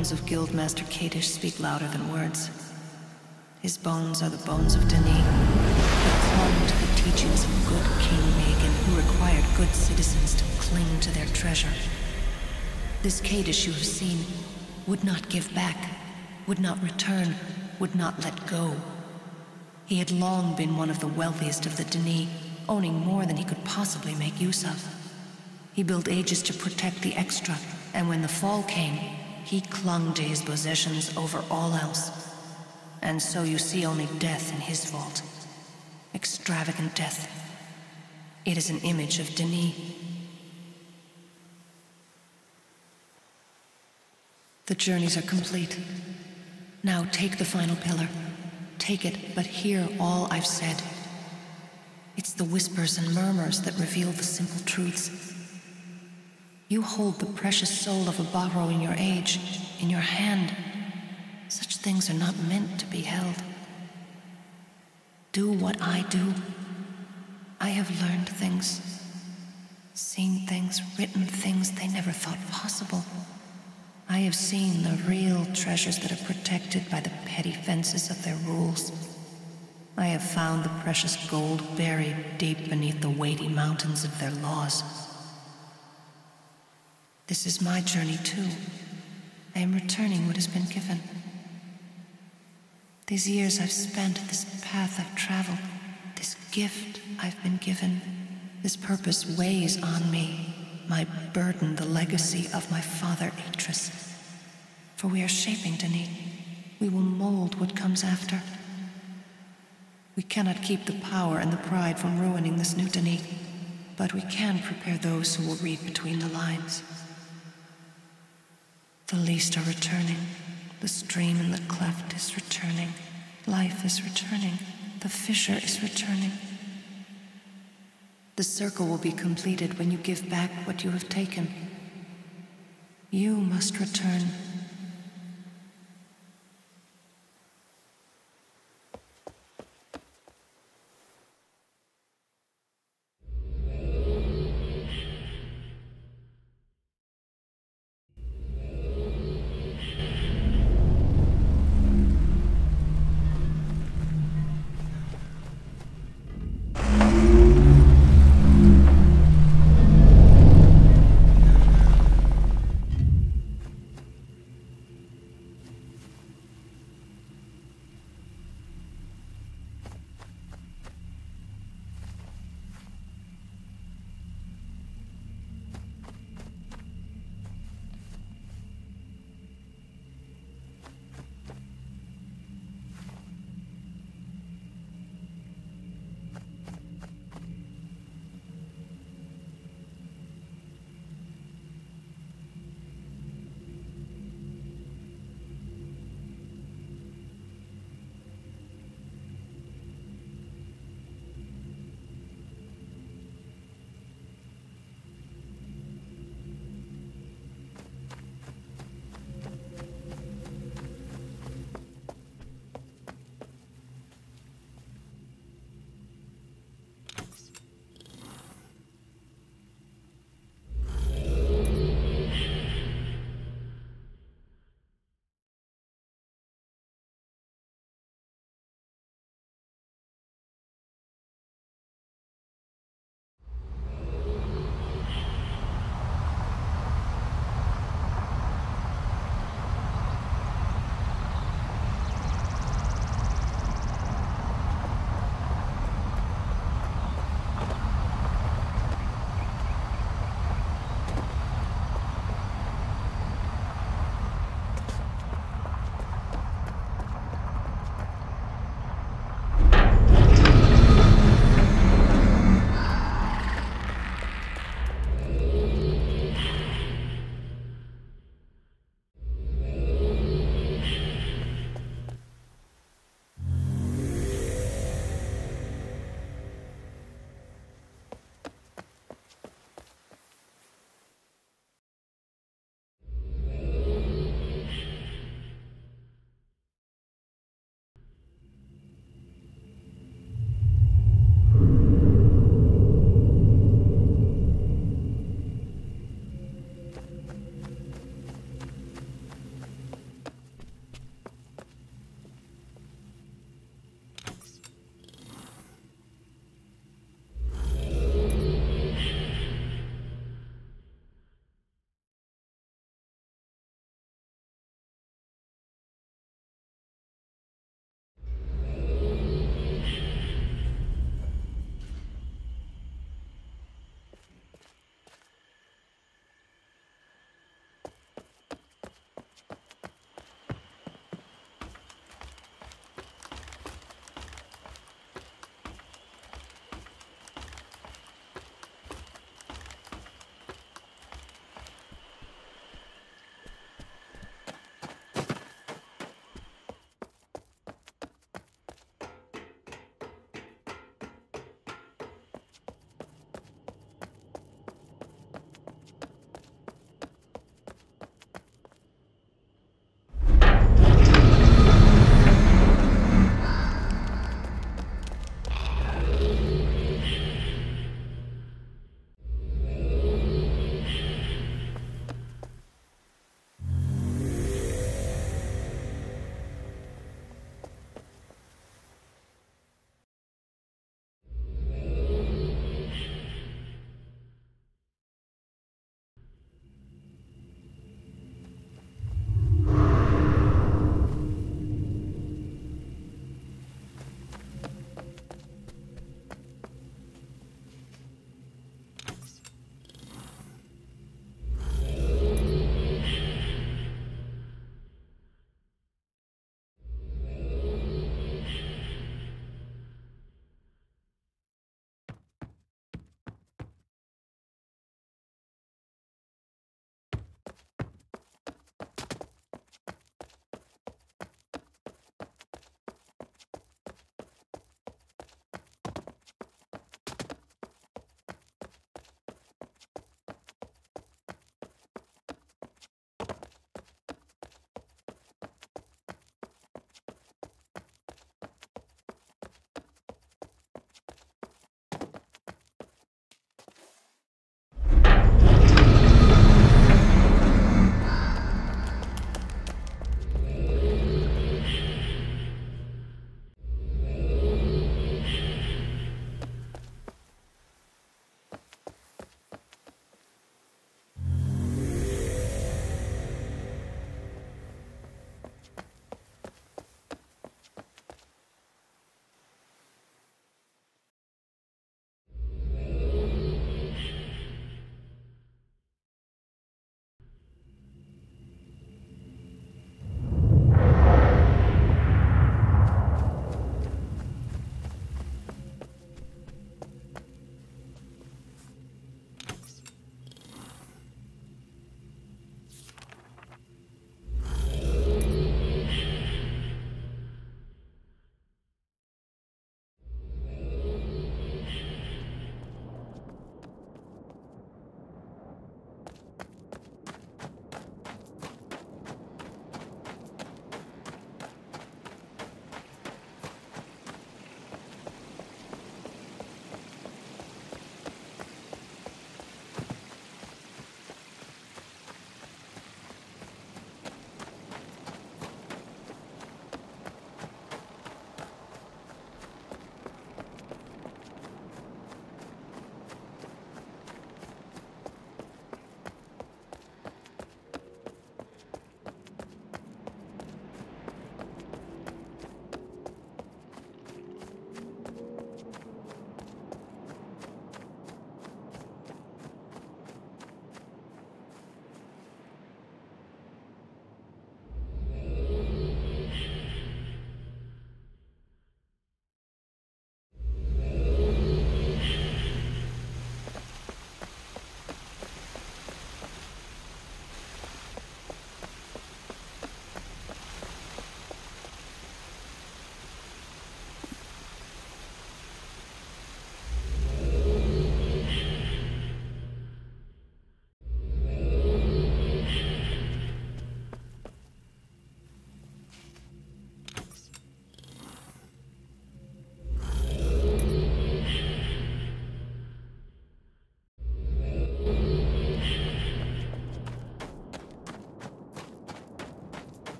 bones of Guildmaster Kadish speak louder than words. His bones are the bones of Denis, who clung to the teachings of good King Megan, who required good citizens to cling to their treasure. This Kadish you have seen would not give back, would not return, would not let go. He had long been one of the wealthiest of the Denis, owning more than he could possibly make use of. He built ages to protect the extra, and when the fall came, he clung to his possessions over all else. And so you see only death in his vault. Extravagant death. It is an image of Denis. The journeys are complete. Now take the final pillar. Take it, but hear all I've said. It's the whispers and murmurs that reveal the simple truths. You hold the precious soul of a Barrow in your age, in your hand. Such things are not meant to be held. Do what I do. I have learned things, seen things, written things they never thought possible. I have seen the real treasures that are protected by the petty fences of their rules. I have found the precious gold buried deep beneath the weighty mountains of their laws. This is my journey too. I am returning what has been given. These years I've spent, this path I've traveled, this gift I've been given, this purpose weighs on me, my burden, the legacy of my father Atris. For we are shaping Denis. We will mold what comes after. We cannot keep the power and the pride from ruining this new Denis, but we can prepare those who will read between the lines. The least are returning. The stream in the cleft is returning. Life is returning. The fissure is returning. The circle will be completed when you give back what you have taken. You must return.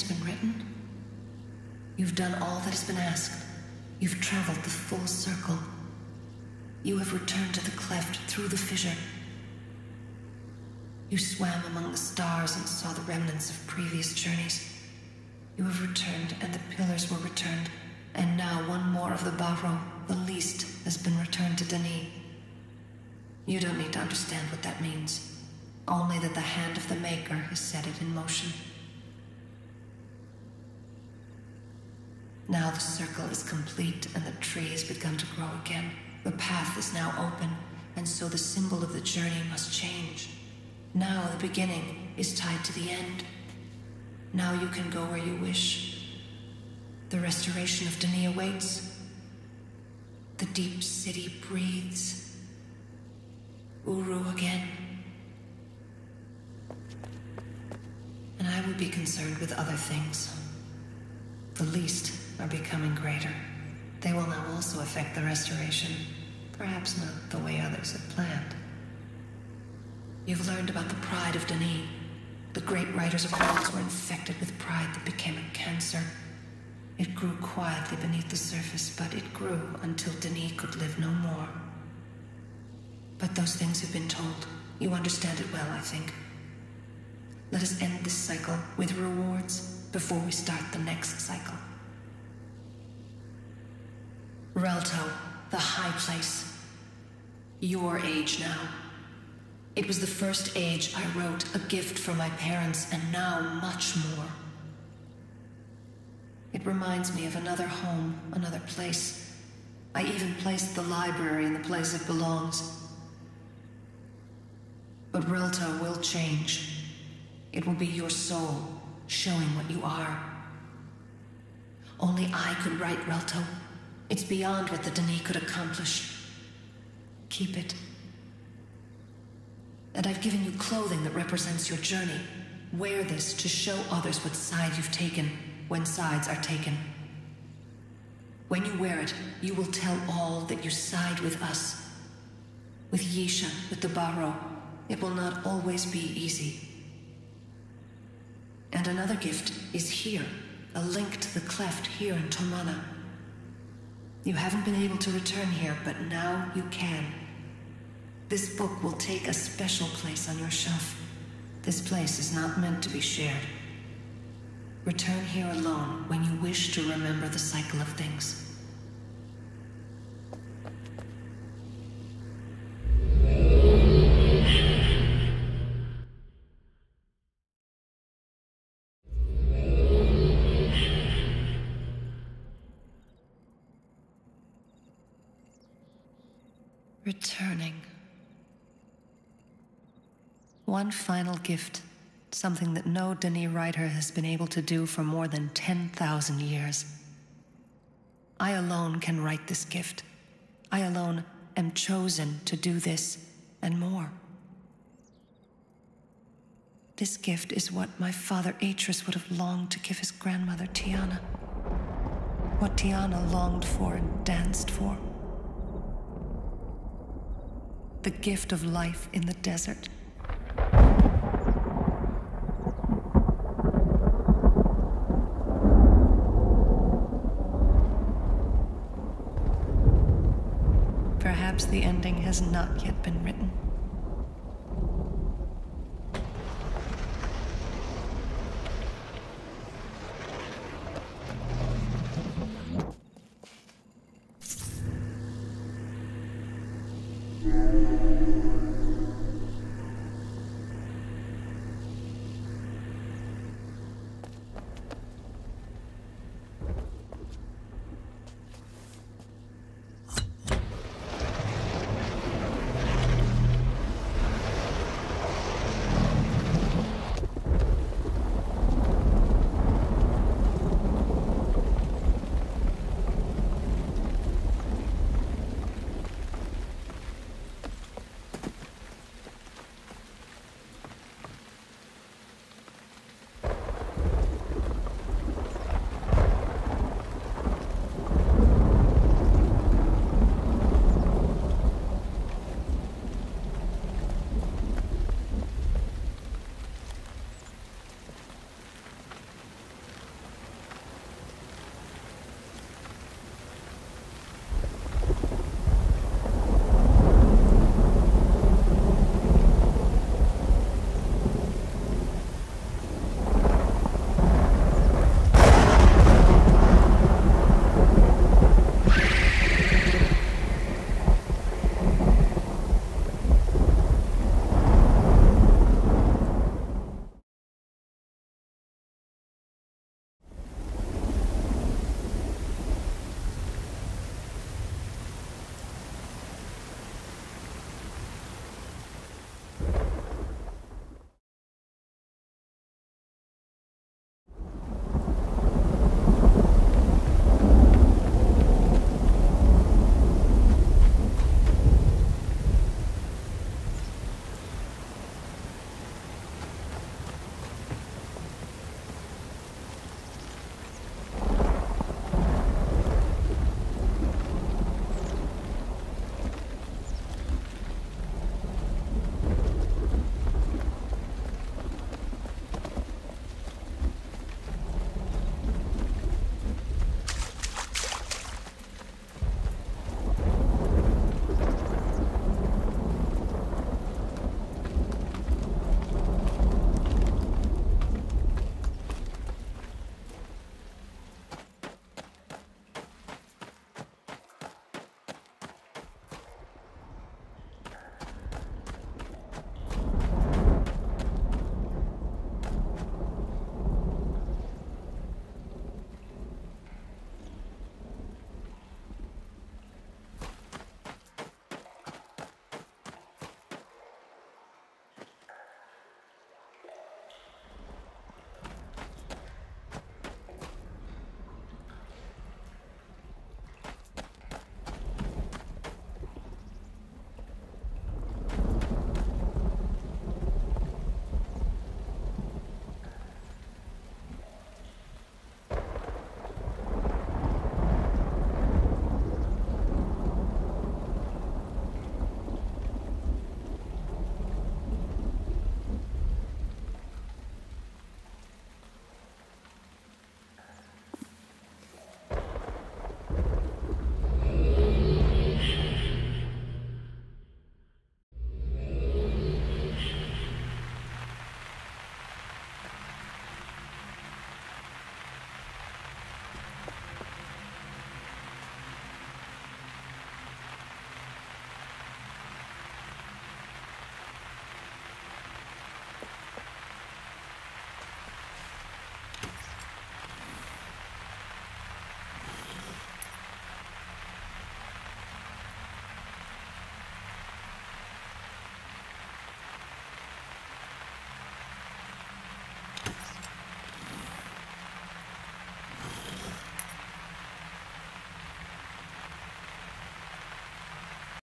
has been written. You've done all that has been asked. You've traveled the full circle. You have returned to the cleft through the fissure. You swam among the stars and saw the remnants of previous journeys. You have returned, and the pillars were returned, and now one more of the Barrow, the least, has been returned to Denis. You don't need to understand what that means, only that the hand of the Maker has set it in motion. Now the circle is complete, and the tree has begun to grow again. The path is now open, and so the symbol of the journey must change. Now the beginning is tied to the end. Now you can go where you wish. The restoration of Denis awaits. The deep city breathes. Uru again. And I will be concerned with other things. The least are becoming greater. They will now also affect the restoration. Perhaps not the way others had planned. You've learned about the pride of Denis. The great writers of worlds were infected with pride that became a cancer. It grew quietly beneath the surface, but it grew until Denis could live no more. But those things have been told. You understand it well, I think. Let us end this cycle with rewards before we start the next cycle. Relto, the high place. Your age now. It was the first age I wrote, a gift from my parents, and now much more. It reminds me of another home, another place. I even placed the library in the place it belongs. But Relto will change. It will be your soul, showing what you are. Only I could write Relto. It's beyond what the Denis could accomplish. Keep it. And I've given you clothing that represents your journey. Wear this to show others what side you've taken, when sides are taken. When you wear it, you will tell all that you side with us. With Yeesha, with the Barrow, it will not always be easy. And another gift is here, a link to the cleft here in Tomana. You haven't been able to return here, but now you can. This book will take a special place on your shelf. This place is not meant to be shared. Return here alone when you wish to remember the cycle of things. Returning. One final gift, something that no Denis writer has been able to do for more than 10,000 years. I alone can write this gift. I alone am chosen to do this and more. This gift is what my father Atris would have longed to give his grandmother Tiana. What Tiana longed for and danced for. The gift of life in the desert. Perhaps the ending has not yet been written.